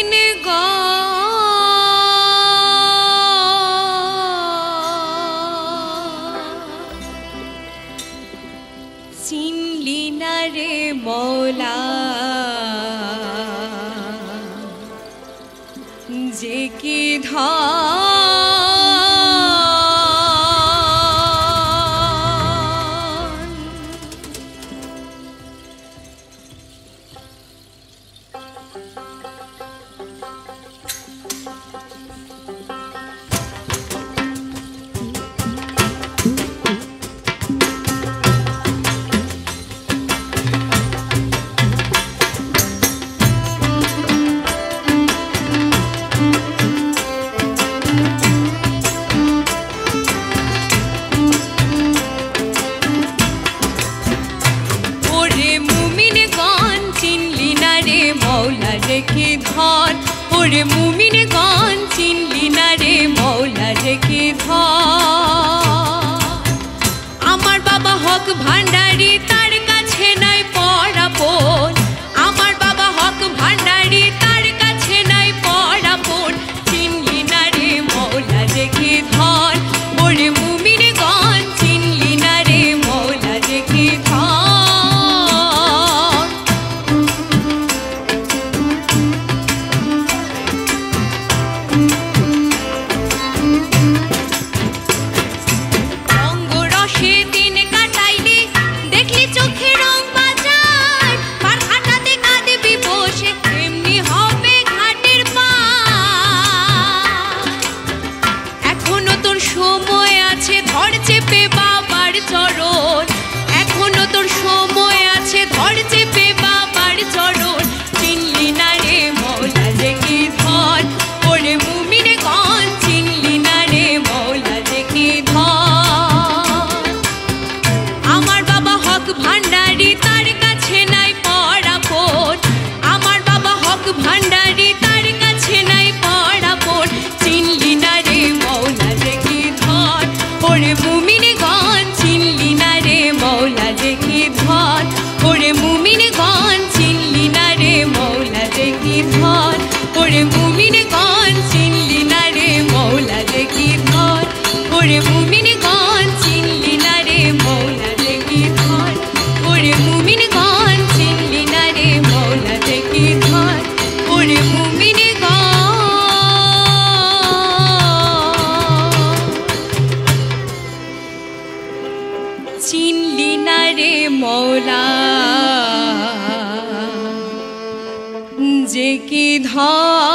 মুমিন চিনলি না রে মৌলা যে কি রেখে ধন ওরে মুমিন গণ চিনলি না রে মৌলা রেখে ধন আমার বাবা হক ভান্ডারি তার কাছে নাই পরাপন আমার বাবা হক ভান্ডারি তার কাছে নাই পরাপন চিনলি না রে মৌলা রেখে ধন ওরে মুমিন গণ চিনলি না রে মৌলা রেখে ধন চিনলি না রে মৌলা যে কি ধন